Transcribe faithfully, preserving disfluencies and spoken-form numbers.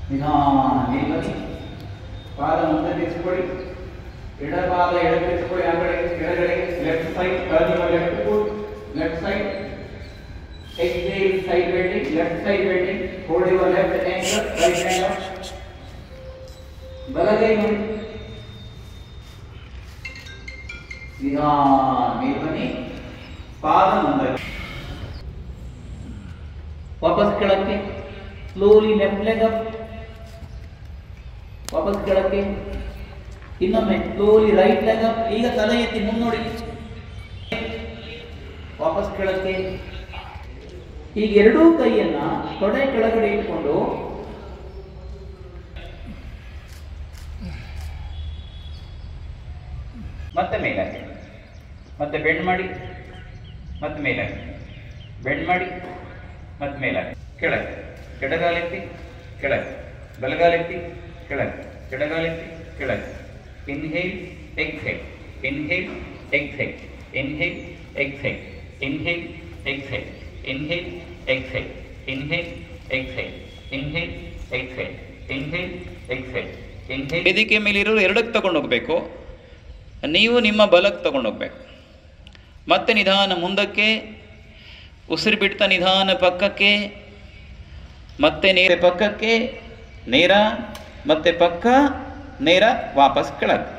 ನಿಧಾನ ಮೇಲ್ಬನ್ನಿ. ಪಾದ ಮುಂದೆ ತಿರ್ಸ್ಕೊಳ್ಳಿ. ಎಡಪಾದ ಎಡಕ್ಕಿಸ್ಕೊಳ್ಳಿ. ಆ ಕಡೆ ಕೆಳಗಡೆ left side turn your left foot left side. exhale side bending left side bending. hold your left ankle right hand up. ಬಲಗೈ ನೋಡಿ. ನಿಧಾನ ಮೇಲ್ ಬನ್ನಿ. ಪಾದ ಮುಂದೆ ವಾಪಸ್ ಕೆಳಕ್ಕೆ. Slowly left leg up. ವಾಪಸ್ ಕೆಳಕ್ಕೆ. ಇನ್ನೊಮ್ಮೆ ಸ್ಲೋಲಿ ರೈಟ್ ಲೆಗ್ ಅಪ್. ಈಗ ತಲೆ ಎತ್ತಿ ಮುನ್ನೋಡಿ. ವಾಪಸ್ ಕೆಳಕ್ಕೆ. ಈಗ ಎರಡೂ ಕೈಯನ್ನ ತೊಡೆ ಕೆಳಗಡೆ ಇಟ್ಕೊಂಡು ಮತ್ತೆ ಮೇಲಾಗಿ, ಮತ್ತೆ ಬೆಂಡ್ ಮಾಡಿ, ಮತ್ತೆ ಮೇಲಾಗಿ, ಬೆಂಡ್ ಮಾಡಿ, ಮತ್ತೆ ಮೇಲಾಗಿ, ಕೆಳಗೆ, ಎಡಗಾಲೆತ್ತಿ ಕೆಳಗೆ, ಬಲಗಾಲೆತ್ತಿ ಕೆಳಗೆ, ಎಡಗಾಲೆತ್ತಿ ಕೆಳಗೆ. Inhale exhale, inhale exhale, inhale exhale, inhale exhale, inhale exhale, inhale exhale, inhale exhale, inhale exhale, inhale. ವೇದಿಕೆ ಮೇಲಿರೋ ಎರಡಕ್ಕೆ ತಗೊಂಡು ಹೋಗ್ಬೇಕು. ನೀವು ನಿಮ್ಮ ಬಲಕ್ಕೆ ತಗೊಂಡು ಹೋಗ್ಬೇಕು. ಮತ್ತೆ ನಿಧಾನ ಮುಂದಕ್ಕೆ, ಉಸಿರು ಬಿಡ್ತಾ ನಿಧಾನ ಪಕ್ಕಕ್ಕೆ, ಮತ್ತೆ ನೇರ ಪಕ್ಕಕ್ಕೆ, ನೇರ, ಮತ್ತೆ ಪಕ್ಕ, ನೇರ, ವಾಪಸ್ ಕೆಳಗೆ.